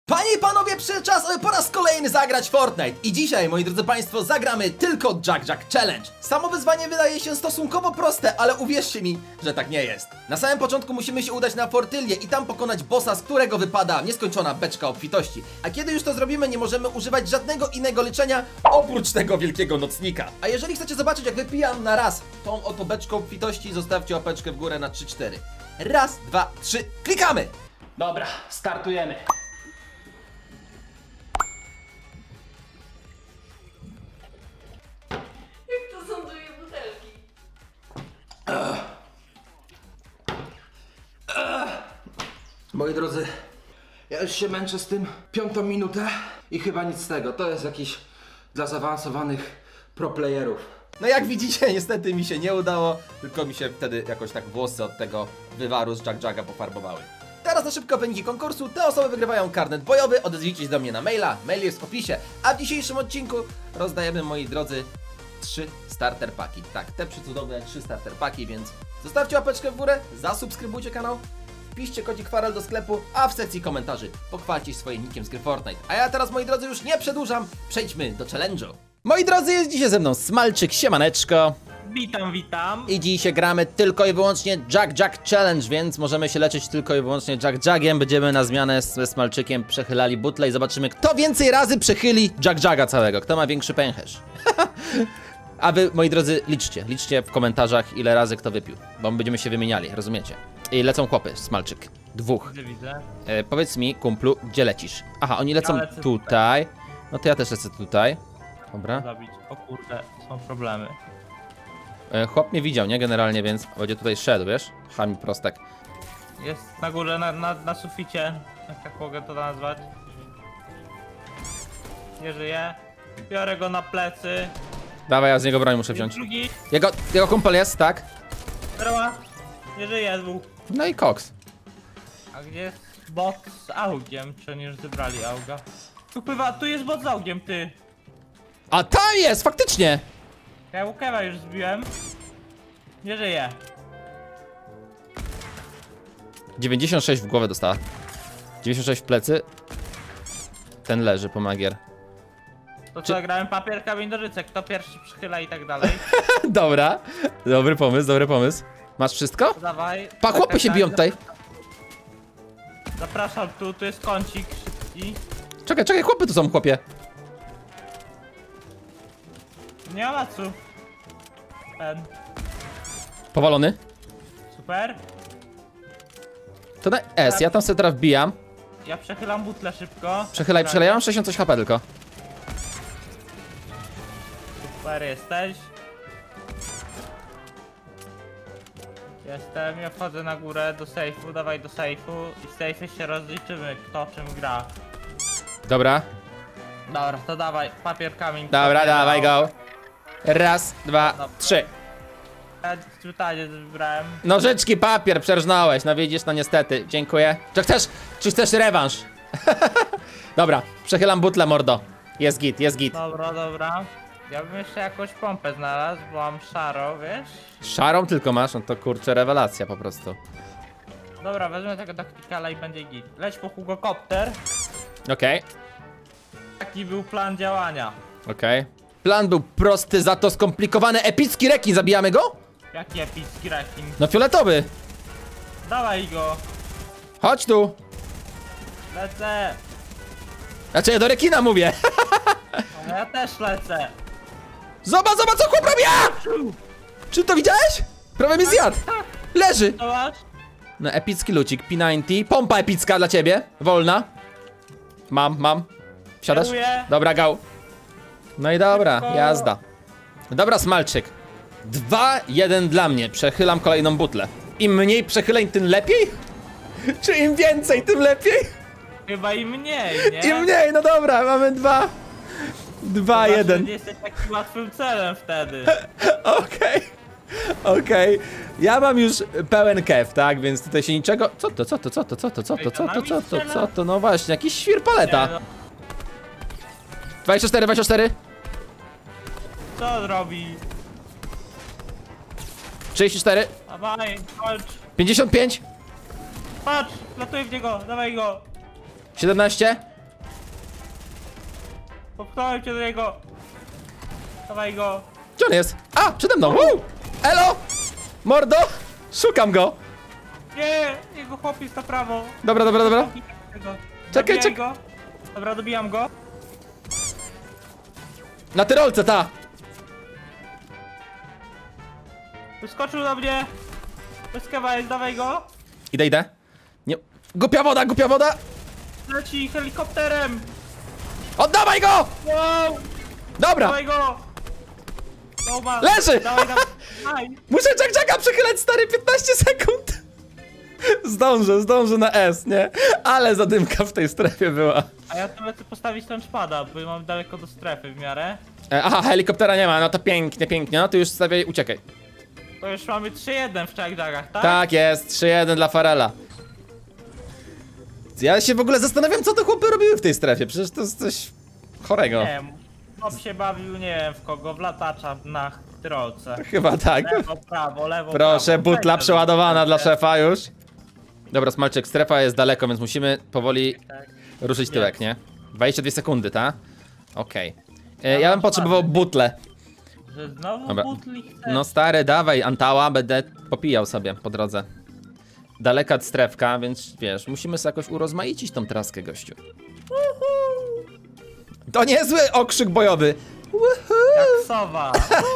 Panie i panowie, przyszedł czas, aby po raz kolejny zagrać Fortnite. I dzisiaj, moi drodzy państwo, zagramy tylko Jack Challenge. Samo wyzwanie wydaje się stosunkowo proste, ale uwierzcie mi, że tak nie jest. Na samym początku musimy się udać na Fortylię i tam pokonać bossa, z którego wypada nieskończona beczka obfitości. A kiedy już to zrobimy, nie możemy używać żadnego innego leczenia, oprócz tego wielkiego nocnika. A jeżeli chcecie zobaczyć, jak wypijam na raz tą oto beczką obfitości, zostawcie łapeczkę w górę na 3-4. Raz, dwa, trzy, klikamy! Dobra, startujemy. Jak to są dwie butelki? Moi drodzy, ja już się męczę z tym 5. minutę i chyba nic z tego. To jest jakiś dla zaawansowanych pro-playerów. No jak widzicie, niestety mi się nie udało, tylko mi się wtedy jakoś tak włosy od tego wywaru z Jacka pofarbowały. Teraz na szybko wyniki konkursu. Te osoby wygrywają karnet bojowy. Odezwijcie się do mnie na maila, mail jest w opisie. A w dzisiejszym odcinku rozdajemy, moi drodzy, 3 starter paki. Tak, te przecudowne 3 starter paki, więc zostawcie łapeczkę w górę, zasubskrybujcie kanał, wpiszcie kodzik Farel do sklepu, a w sekcji komentarzy pochwalcie się swoim nickiem z gry Fortnite. A ja teraz, moi drodzy, już nie przedłużam, przejdźmy do challenge'u. Moi drodzy, jest dzisiaj ze mną Smalczyk, siemaneczko. Witam. I dzisiaj gramy tylko i wyłącznie Jack Challenge, więc możemy się leczyć tylko i wyłącznie Jackiem. Będziemy na zmianę ze Smalczykiem przechylali butle i zobaczymy, kto więcej razy przechyli Jacka całego, kto ma większy pęcherz. A wy, moi drodzy, liczcie w komentarzach, ile razy kto wypił, bo my będziemy się wymieniali, rozumiecie? I lecą chłopy, Smalczyk, 2. Widzę. Powiedz mi, kumplu, gdzie lecisz? Aha, oni lecą lecę tutaj. No to ja też lecę tutaj. Dobra. Zabić. O kurde, są problemy. Chłop mnie widział, nie? Generalnie, więc będzie tutaj szedł, wiesz? Chami prostek. Jest na górze, na suficie. Jak mogę to nazwać? Nie żyje. Biorę go na plecy. Dawaj, ja z niego broń muszę wziąć. Drugi. Jego kumpel jest, tak? Brawa. Nie żyje, dwóch. No i koks. A gdzie jest bot z augiem? Czy oni już zebrali auga? Tu jest bot z augiem, ty. A tam jest, faktycznie! Ja Łukewa już zbiłem. Nie żyje. 96 w głowę dostała. 96 w plecy. Ten leży po magier. To co, grałem papier, kamień, nożyce. Kto pierwszy przychyla i tak dalej. Dobra. Dobry pomysł. Masz wszystko? Dawaj. Pa, chłopy się biją tutaj. Zapraszam tu jest kącik szybki. Czekaj, chłopy tu są, chłopie. Nie ma macu. Ten. Powalony. Super. To na S, ja tam sobie teraz wbijam. Ja przechylam butlę szybko. Przechylaj, ja mam 60 coś HP tylko. Super jesteś. Jestem, ja wchodzę na górę do sejfu, dawaj do sejfu i w sejfie się rozliczymy, kto czym gra. Dobra. Dobra, to dawaj, papier, kamień. Dobra, dawaj go. Raz, dwa, trzy. Ja pytanie wybrałem. Nożyczki, papier, przerżnąłeś. No widzisz, no niestety. Dziękuję. Czy chcesz rewanż? Dobra, przechylam butlę, mordo. Jest git. Dobra. Ja bym jeszcze jakąś pompę znalazł, bo mam szaro, wiesz? Szarą tylko masz, no to kurczę, rewelacja po prostu. Dobra, wezmę tego taktikala i będzie git. Leć po Hugokopter. Okej. Taki był plan działania. Plan był prosty, za to skomplikowany. Epicki rekin, zabijamy go? Jaki epicki rekin. No fioletowy. Dawaj go. Chodź tu. Lecę. Znaczy ja do rekina mówię. No ja też lecę. Zobacz, co chłop robi! Czy to widziałeś? Prawie mnie zjadł. Leży. Zobacz. No epicki lucik, P90. Pompa epicka dla ciebie. Wolna. Mam. Wsiadasz? Kieruję. Dobra, gał. No i dobra, Szybko. jazda. Dobra, Smalczyk. 2-1 dla mnie. Przechylam kolejną butlę. Im mniej przechyleń, tym lepiej? Czy im więcej, tym lepiej? Chyba i mniej, nie? Im mniej, no dobra, mamy 2-1. Nie jesteś takim łatwym celem wtedy. Okej. Ja mam już pełen kef, tak? Więc tutaj się niczego... Co to? No właśnie, jakiś świr paleta. Nie, no, 24. co on robi? 34. Dawaj, chodź. 55. Patrz, latuj w niego, dawaj go. 17. Popchnąłem cię do niego. Dawaj go. Gdzie on jest? A, przede mną! Woo! Elo! Mordo! Szukam go! Nie, jego chłopiec na prawo. Dobra. Czekaj. Dobijaj go. Dobra, dobijam go. Na tyrolce, ta! Wyskoczył na mnie. Bez kewa jest, dawaj go. Idę. Nie. Głupia woda! Leci helikopterem. Oddawaj go! Wow. Dobra! Dawaj go. Dobra. Leży! Dawaj. Muszę Jack-Jacka przechylać, stary, 15 sekund! Zdążę na S, nie? Ale zadymka w tej strefie była. A ja tu lecę postawić launchpada, bo mam daleko do strefy w miarę. Aha, helikoptera nie ma, no to pięknie, no to już stawiaj, uciekaj. To już mamy 3-1 w Jack-Jackach, tak? Tak jest, 3-1 dla Farela. Ja się w ogóle zastanawiam, co te chłopy robiły w tej strefie, przecież to jest coś chorego. Nie wiem, chłop się bawił, nie wiem w kogo, w latacza na tyrolce. Chyba tak. Lewo, prawo, lewo, Proszę, prawo. butla Weź przeładowana to, dla szefa już. Dobra, Smalczyk, strefa jest daleko, więc musimy powoli Tak. ruszyć tyłek, nie? 22 sekundy, ta? Okej. Ja bym potrzebował butlę. Że znowu Dobra. butli chce. No stary, dawaj, Antała, będę popijał sobie po drodze. Daleka strefka, więc wiesz, musimy sobie jakoś urozmaicić tą traskę, gościu. To niezły okrzyk bojowy. Jak sowa.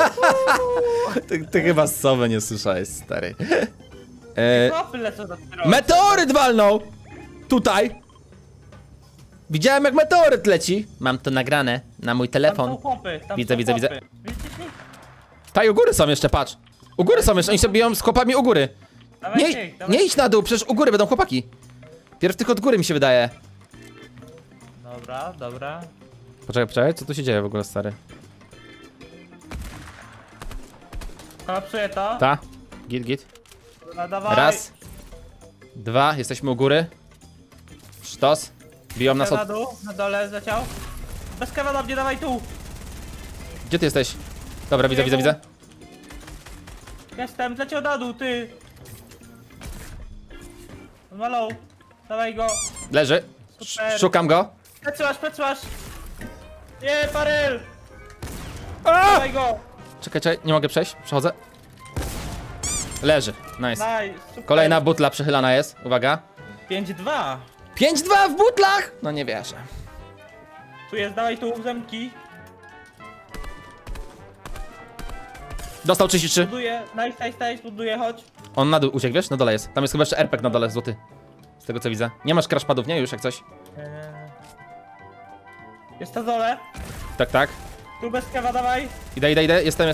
Ty chyba sowę nie słyszałeś, stary. Chłopy lecą na tyrolce. Meteoryt walnął! Tutaj! Widziałem, jak meteoryt leci. Mam to nagrane na mój Tam telefon. są chłopy, tam Widzę, są widzę. chłopy. Widzisz? Taj, u góry są jeszcze, patrz. U góry są jeszcze, oni sobie biją z chłopami u góry. Dawaj tych, dawaj. Nie idź na dół, przecież u góry będą chłopaki. Pierw tylko od góry mi się wydaje. Dobra. Poczekaj, co tu się dzieje w ogóle, stary? Kolapsuję to. Ta? Git. Dobra, dawaj. Raz. Dwa, jesteśmy u góry. Sztos. Biją nas Na od... dół, na dole zleciał. Bez kawa na mnie, dawaj tu. Gdzie ty jesteś? Dobra, widzę. Jestem, zleciał na dół, ty. Malą. Dawaj go. Leży. Super. Szukam go. Plecułaś. Nie, Farel. A! Dawaj go. Czekaj, nie mogę przejść. Przechodzę. Leży. Nice. Nice, super. Kolejna butla przychylana jest. Uwaga. 5-2. 5-2 w butlach! No nie wierzę. Tu jest, dawaj tu, zemki. Dostał 33. Buduję, nice, buduję, chodź. On na dół uciekł, wiesz? Na dole jest. Tam jest chyba jeszcze RPG na dole, złoty. Z tego co widzę. Nie masz crashpadów, nie? Już jak coś. Jest na dole. Tak. Tu bez kawa, dawaj. Idę. Jestem.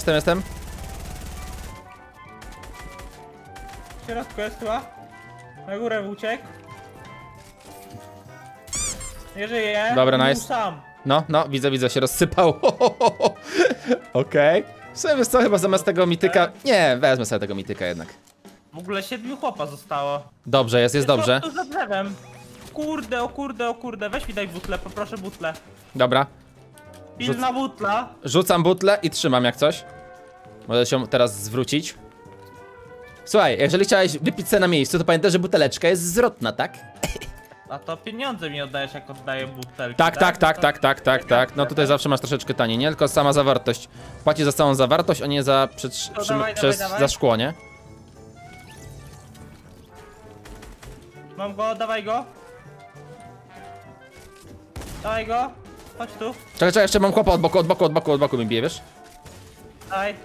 W środku jest chyba. Na górę uciekł. Nie żyje. Dobra, Był nice. sam. No, widzę, się rozsypał. Okej. W sumie wiesz co, chyba zamiast tego mityka... Nie, wezmę sobie tego mityka jednak. W ogóle 7 chłopa zostało. Dobrze jest dobrze. Tu za drzewem. O kurde. Weź mi daj butlę, poproszę butlę. Dobra. Pilna butla. Rzucam butlę i trzymam jak coś. Możesz się teraz zwrócić. Słuchaj, jeżeli chciałeś wypić sobie na miejscu, to pamiętaj, że buteleczka jest zwrotna, tak? A to pieniądze mi oddajesz, jak oddaję butelki. Tak. No tutaj zawsze masz troszeczkę taniej, nie? Tylko sama zawartość. Płacisz za całą zawartość, a nie za dawaj. za szkło, nie? Mam go, dawaj go. Dawaj go. Chodź tu. Czekaj, jeszcze mam chłopa od boku mi bije, wiesz? Dawaj.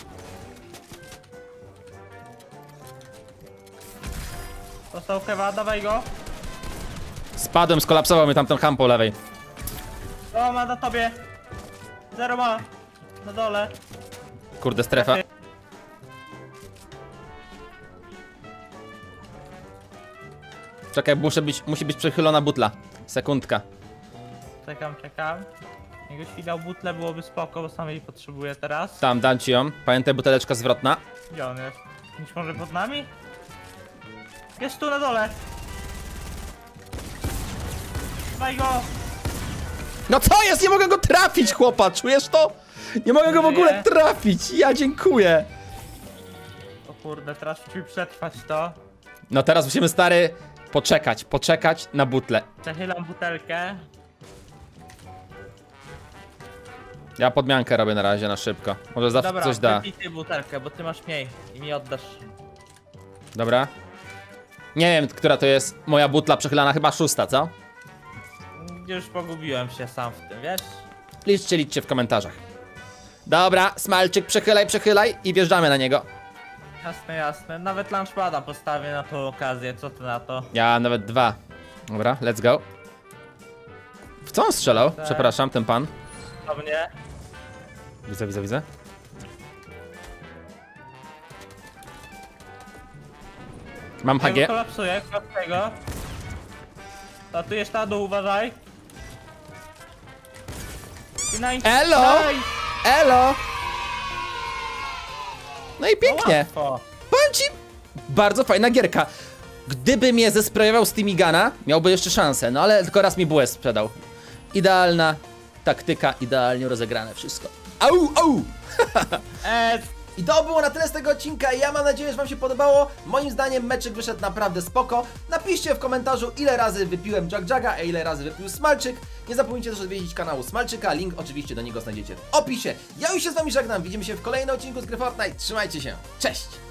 Dostał kewa, dawaj go. Spadłem, skolapsował mnie tamten ham po lewej. O, ma na tobie. 0 ma. Na dole. Kurde, strefa. Czekaj, musi być przechylona butla. Sekundka. Czekam. Jakbyś chwilał butlę, byłoby spoko, bo sam jej potrzebuję teraz. Tam, dam ci ją. Pamiętaj, buteleczka zwrotna. Gdzie on jest? Gdzieś może pod nami? Jest tu na dole. Daj go. No co jest? Nie mogę go trafić, chłopa, czujesz to? Nie mogę go w ogóle trafić. Ja dziękuję. O kurde, teraz musimy przetrwać to. No teraz musimy, stary, poczekać na butlę. Przechylam butelkę. Ja podmiankę robię na razie na szybko. Może zawsze Dobra, coś da. wypij ty butelkę, bo ty masz mniej i mi oddasz. Dobra. Nie wiem, która to jest moja butla przechylana, chyba 6, co? Już pogubiłem się sam w tym, wiesz? Liczcie w komentarzach. Dobra, smalczyk, przechylaj i wjeżdżamy na niego. Jasne, jasne. Nawet launchpada postawię na tą okazję, co ty na to? Ja nawet 2. Dobra, let's go. W co on strzelał? Tak. Przepraszam, ten pan. Do mnie. Widzę. Mam Ja HG. go kolapsuję, go. Latujesz na dół, uważaj. I na Elo! Elo! No i pięknie. Łatwo. Powiem ci, bardzo fajna gierka. Gdyby mnie zesprayował z Timigana, miałby jeszcze szansę, no ale tylko raz mi bułę sprzedał. Idealna taktyka, idealnie rozegrane wszystko. Au! I to było na tyle z tego odcinka. Ja mam nadzieję, że wam się podobało. Moim zdaniem meczyk wyszedł naprawdę spoko. Napiszcie w komentarzu, ile razy wypiłem Jaga, a ile razy wypił Smalczyk. Nie zapomnijcie też odwiedzić kanału Smalczyka. Link oczywiście do niego znajdziecie w opisie. Ja już się z wami żegnam. Widzimy się w kolejnym odcinku z gry Fortnite. Trzymajcie się. Cześć!